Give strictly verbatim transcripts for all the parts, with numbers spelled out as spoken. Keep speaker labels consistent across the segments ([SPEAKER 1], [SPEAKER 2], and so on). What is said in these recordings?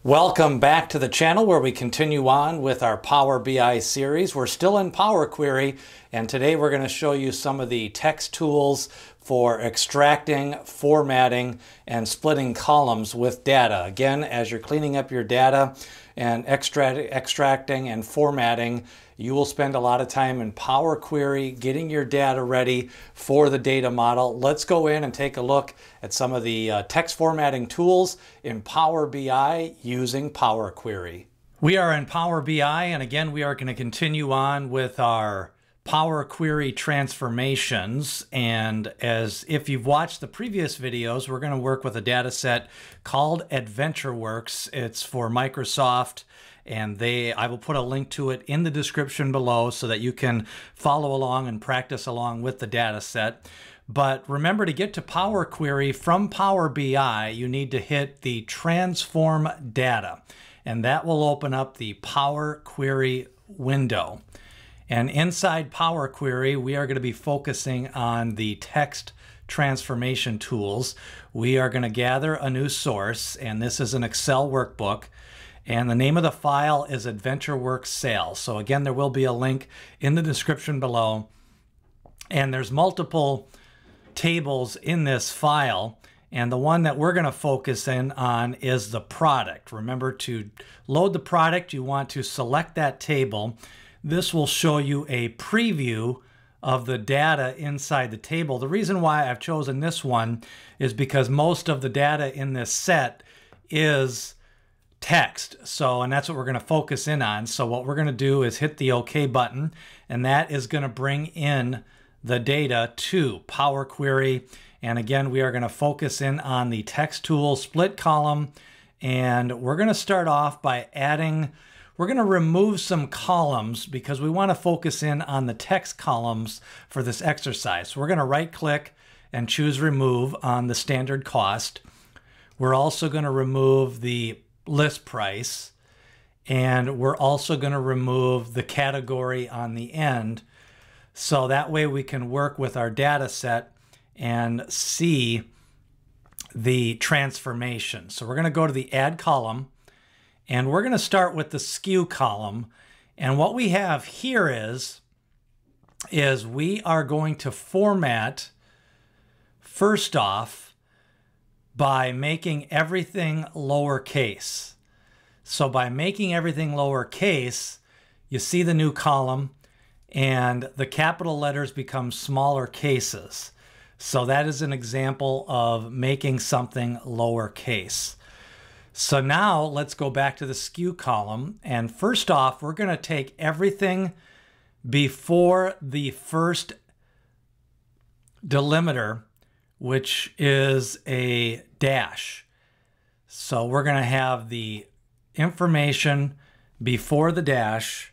[SPEAKER 1] Welcome back to the channel where we continue on with our Power B I series. We're still in Power Query, and today we're going to show you some of the text tools for extracting, formatting, and splitting columns with data. Again, as you're cleaning up your data and extract, extracting and formatting, you will spend a lot of time in Power Query getting your data ready for the data model. Let's go in and take a look at some of the uh, text formatting tools in Power B I using Power Query. We are in Power B I, and again, we are going to continue on with our Power Query transformations. And as if you've watched the previous videos, we're going to work with a data set called AdventureWorks. It's for Microsoft, and they I will put a link to it in the description below so that you can follow along and practice along with the data set. But remember, to get to Power Query from Power B I, you need to hit the Transform Data, and that will open up the Power Query window. And inside Power Query, we are going to be focusing on the text transformation tools. We are going to gather a new source, and this is an Excel workbook. And the name of the file is AdventureWorks Sales. So again, there will be a link in the description below. And there's multiple tables in this file. And the one that we're going to focus in on is the product. Remember, to load the product, you want to select that table. This will show you a preview of the data inside the table. The reason why I've chosen this one is because most of the data in this set is text. So, and that's what we're going to focus in on. So what we're going to do is hit the OK button, and that is going to bring in the data to Power Query. And again, we are going to focus in on the text tool split column, and we're going to start off by adding We're going to remove some columns because we want to focus in on the text columns for this exercise. So we're going to right click and choose remove on the standard cost. We're also going to remove the list price, and we're also going to remove the category on the end. So that way we can work with our data set and see the transformation. So we're going to go to the add column, and we're going to start with the skew column. And what we have here is, is we are going to format first off by making everything lowercase. So by making everything lowercase, you see the new column, and the capital letters become smaller cases. So that is an example of making something lowercase. So now let's go back to the skew column. And first off, we're going to take everything before the first delimiter, which is a dash. So we're going to have the information before the dash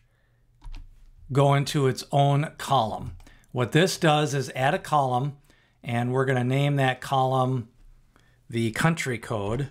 [SPEAKER 1] go into its own column. What this does is add a column, and we're going to name that column the country code.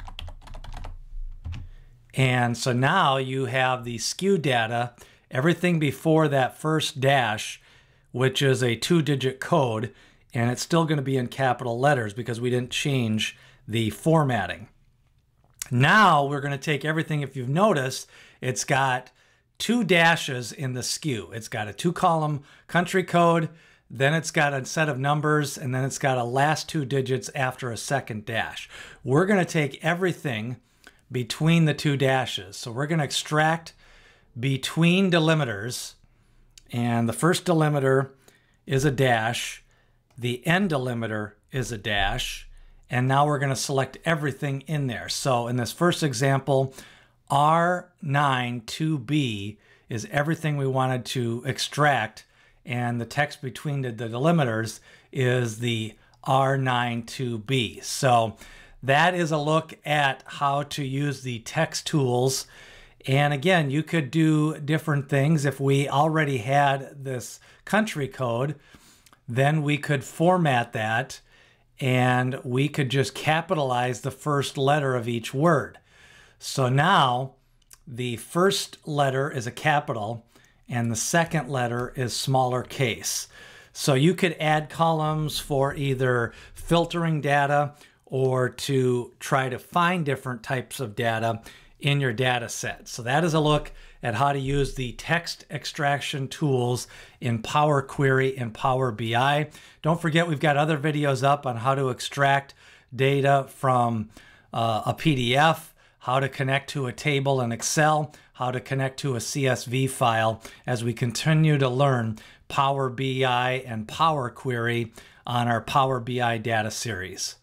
[SPEAKER 1] And so now you have the skew data, everything before that first dash, which is a two-digit code, and it's still going to be in capital letters because we didn't change the formatting. Now we're going to take everything, if you've noticed, it's got two dashes in the skew. It's got a two-column country code, then it's got a set of numbers, and then it's got a last two digits after a second dash. We're going to take everything between the two dashes. So we're going to extract between delimiters, and the first delimiter is a dash, the end delimiter is a dash, and now we're going to select everything in there. So in this first example, R nine two B is everything we wanted to extract, and the text between the, the delimiters is the R nine two B. So that is a look at how to use the text tools. And again, you could do different things. If we already had this country code, then we could format that, and we could just capitalize the first letter of each word. So now the first letter is a capital, and the second letter is smaller case. So you could add columns for either filtering data or to try to find different types of data in your data set. So that is a look at how to use the text extraction tools in Power Query and Power B I. Don't forget, we've got other videos up on how to extract data from uh, a P D F, how to connect to a table in Excel, how to connect to a C S V file as we continue to learn Power B I and Power Query on our Power B I data series.